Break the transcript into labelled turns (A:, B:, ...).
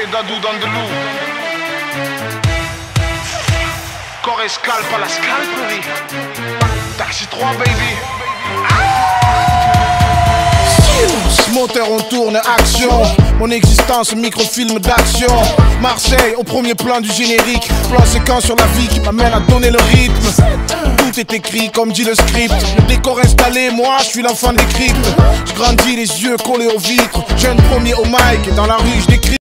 A: Dadou dans de loup. Corps et scalp à la scalperie. Taxi 3 baby.
B: Moteur on tourne, action. Mon existence, microfilm d'action. Marseille au premier plan du générique. Plan séquence sur la vie qui m'amène à donner le rythme. Tout est écrit comme dit le script. Le décor installé, moi je suis l'enfant des cryptes. Je grandis les yeux collés aux vitres. Jeune premier au mic et dans la rue je décris.